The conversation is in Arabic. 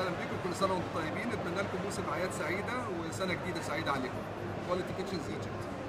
وسهلا بكم، كل سنه وانتم طيبين. نتمنى لكم موسم اعياد سعيده وسنه جديده سعيده عليكم. كواليتي كيتشنز ايجيبت.